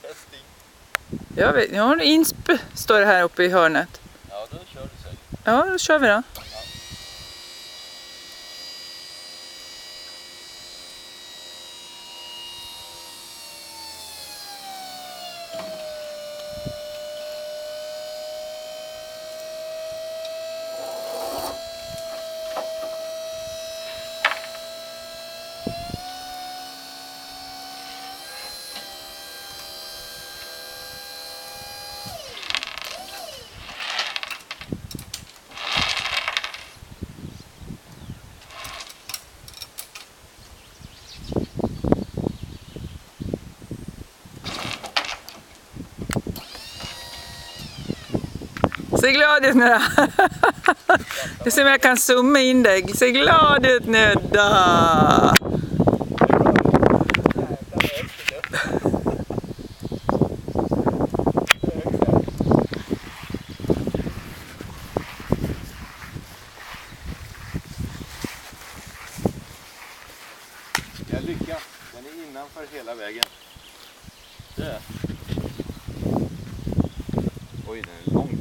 Testing. Jag vet, jag har en insp står det här uppe i hörnet. Ja, då kör du sen. Ja, då kör vi då. Se glad ut nu då. Jag ser om jag kan zooma in dig. Se glad ut nu då. Jag lyckas. Den är innanför hela vägen. Det. Oj, den är långt.